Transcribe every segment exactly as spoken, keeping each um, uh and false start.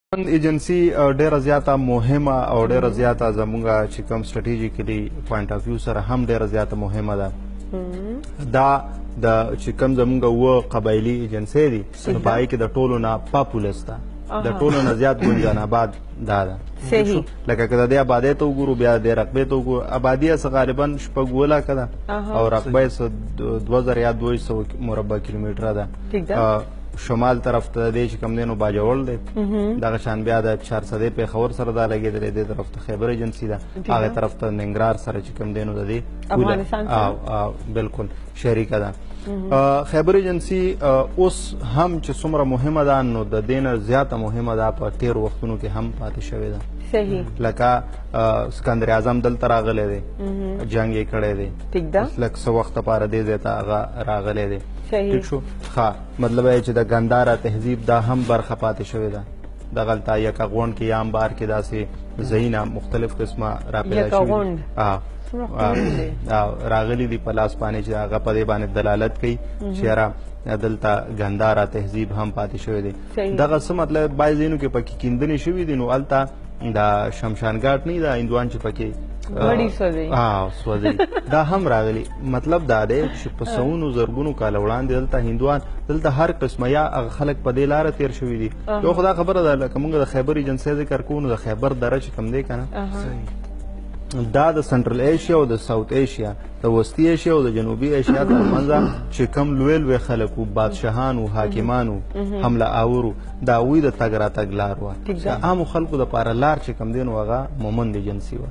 ایجنسی ډیره زیاته مهمه او ډیره زیاته زموږه چې کوم سټریټیجیکلی پوینټ اف ویو سره هم ډیره زیاته مهمه ده. دا د چې کوم زموږ و قبایلي ایجنسی دي نو په هغې کې د ټولو نه پاپولس ده، د ټولو نه زیات ګنجان آباد دا ده. صحیح. لکه که د دې آبادۍ ته وګورو بیا د دې رقبې ته وګورو، آبادي یې څه غالبا شپږ اووه لاکه ده او رقبه یې څه دوه زره یا دوه سوه مربع کیلومتره ده. شمال طرف ته دی چې کوم دی نو باجوړ دی، دغه شان بیا د چارسدې پېښور سره دا لګېدلی، دې طرف ته خیبر ایجنسي ده، هغې طرف ته ننګرهار سره چې کوم دی نو د دې بالکل شریکه ده. خیبر ایجنسي اوس هم چې څومره مهمه ده نو د دې نه زیاته مهمه ده په تېرو وختونو کې هم پاتې شوې ده. صحیح. لکه سکندر اعظم دلته راغلی دی، جنګ یې کړی دی، لږ څه وخت لپاره دې ځای ته هغه راغلی دی. ٹھیک شو. ښه مطلب یې چې د ګنداره تهذیب دا هم برخه پاتې شوې ده. دغلته یکغوڼ کې یا هم بار کې داسې ځایونه مختلف قسمه راپیدا شوي راغلي دي په لاس باندې چې هغه په دې باندې دلالت کوي چې یاره دلته ګنداره تهذیب هم پاتې شوی دی. دغه څه مطلب بعض ځایونو کې پکې کیندنې شوي دي نو هلته دا شمشان ګاټ نه دا هندوان چې پکې سوځي دا هم راغلي. مطلب دا دی چې په سوونو زرګونو کاله وړاندې دلته هندوان دلته هر قسمه یا هغه خلک په دې لاره تېر شوي دي. یو خو دا خبره ده لکه موږ د خیبر ایجنسۍ ذکر کوو نو د خیبر دره چې کوم دی که نه دا د سنټرل ایشیا او د ساوت ایشیا د وسطي ایشیا او د جنوبي ایشیا ترمنځه چې کوم لوی لوی خلک وو، بادشاهان وو، حاکمان وو، حمله آور وو، د هغوی د تګ راتګ لار وه. د عامو خلکو دپاره لار چې کوم دی نو هغه مومند ایجنسي وه.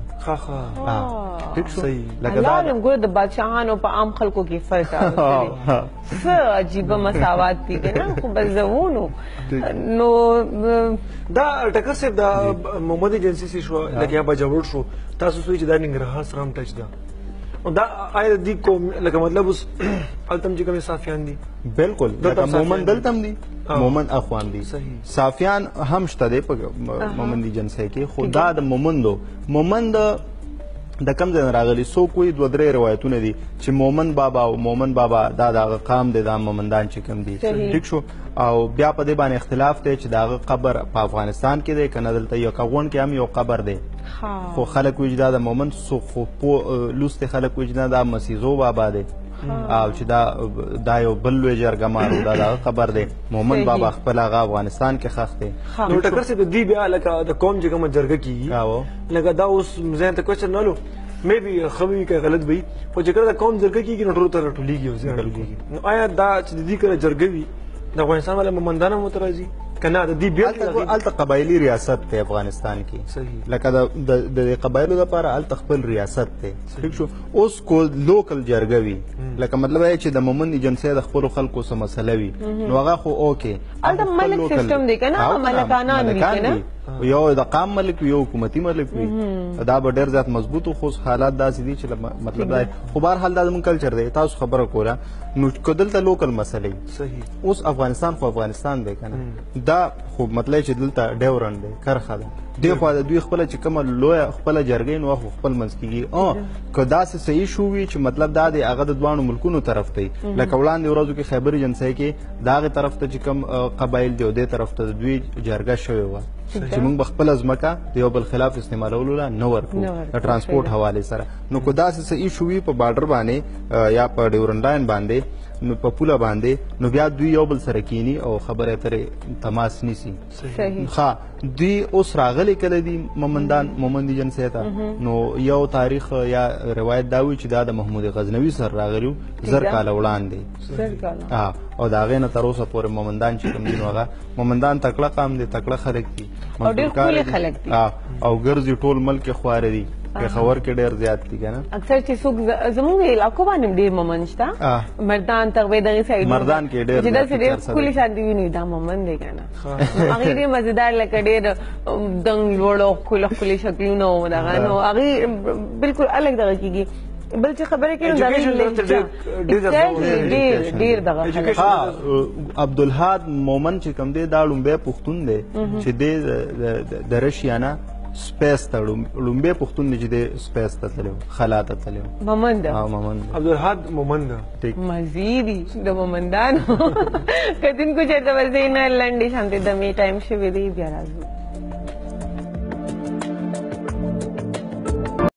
ټیک شو. لکه دا ګوره د بادشاهانو په عام خلکو کې فرق څه عجیبه مساوات دي که نه، خو بزوونو نو دا ټکر صاحب د مومند ایجنسي سي شوه لکه یا باجوړ شو، تاسو سوچ دا ننګرهار سره هم ټچ ده دا آیا د دې کوم لکه مطلب اوس هلته هم چې کومې صافیان دي بالکل لکه مومند دلته هم دي، مومند اخوان دي، صافیان هم شته دی په مومند ایجنسۍ کې. خو دا د مومندو مومند د کوم ځای نه راغلي څوک وایي دوه درې روایتونه دي چې مومند بابا او مومند بابا دا د هغه قام دی، دا مومندان چې کوم دي. ټیک شو. او بیا په دې باندې اختلاف دی چې د هغه قبر په افغانستان کې دی که نه دلته یکغوڼ کې هم یو قبر دی. خو خلک وایي چې دا د مومند خو لوستې خلک وایي چې نه دا مسیزو بابا دی او چې دا دا یو بل لوی جرګمار و دا د هغه قبر دی. مومند بابا خپل هغه افغانستان کې ښخ دی. نو ټکر صاحب د دې بیا لکه د قوم چې کومه جرګه کېږي لکه دا اوس ذهن ته کوشچن نه لو مې بي ښه وي که غلط وي خو چې کله د قوم جرګه کېږي نو ټولو ته راټولېږي او ځای راټولېږي. نو آیا دا چې د دې کله جرګه وي د افغانستان والا مومندان هم ورته راځي که نه د دې بیا هلته قبایلي ریاست دی افغانستان کې، لکه د قبایلو دپاره هلته خپل ریاست دی. ټیک شو. اوس کو لوکل جرګه وي لکه مطلب یې چې د مومند ایجنسۍ د خپلو خلکو څه مسله وي نو هغه خو اوکې هلته ملک سیسټم دی که نه، ملکانان وي که نه، یو د قام ملک وي یو حکومتي ملک وي. دا به ډېر زیات مضبوط خو حالات داسې دي چې مطلب دا خو بهرحال دا زموږ کلچر دی. تاسو خبره کوله نو که دلته لوکل مسلې اوس افغانستان خو افغانستان دی که نه، دا خو مطلب چې دلته ډیورنډ دی، کرښه ده. دې خوا د دوی خپله چې کومه لویه خپله جرګۍ نو خو خپل منځ کېږي. که داسې صحیح شو وي چې مطلب دا دی هغه د دواړو ملکونو طرف دی، لکه وړاندې ورځو کې خیبر ایجنسۍ کې د هغې طرف ته چې کوم قبایل دی او دې طرف ته د دوی جرګه شوې وه چې موږ به خپله ځمکه د یو بل خلاف استعمالولو له نه ورکړو د ټرانسپورټ حوالې سره. نو که داسې څه ایشو وي په بارډر باندې یا په ډیورنډ لاین باندې نو په پوله باندې نو بیا دوی یو بل سره کینی او خبرې اترې تماس نیسي. ښه دوی اوس راغلي کله دي مومندان مومند ایجنسۍ ته نو یو تاریخ یا روایت دا وایي چې دا د محمود غزنوي سره راغلي زر کاله وړاندې او د هغې نه تر اوسه پورې مومندان چې کوم دي نو هغه مومندان تکړه قام دی، تکړه خلک دي او ګرځي ټول ملک یې خواره دي، پېښور کې ډېر زیات دي که نه. اکثر چې څوک زموږ علاقو باندې ډېر مومند شته، مردان تغوی دغې سایډ مردان کې ډېر چې داسې ډېر ښکلي شانتي ویني دا مومند دی که نه. هغې ډېر مزېدار لکه ډېر دنګ لوړ او ښکلي ښکلي شکلونه و دغه نو هغې بالکل الګ دغه کېږي. بل چې خبرې کوي ډېر دغه عبدالحاد مومند چې کوم دی دا لومبی پښتون دی چې دی د رشیا نه سپیس ته لومبه پښتون چې د سپیس ته تلو خلا ته تلو ممند ها ممند عبدالحد مومند ټیک مزیدی د ممندانو کدین کو چرته ورځې نه لنډې شانتي د می ټایم شوی دی بیا راځو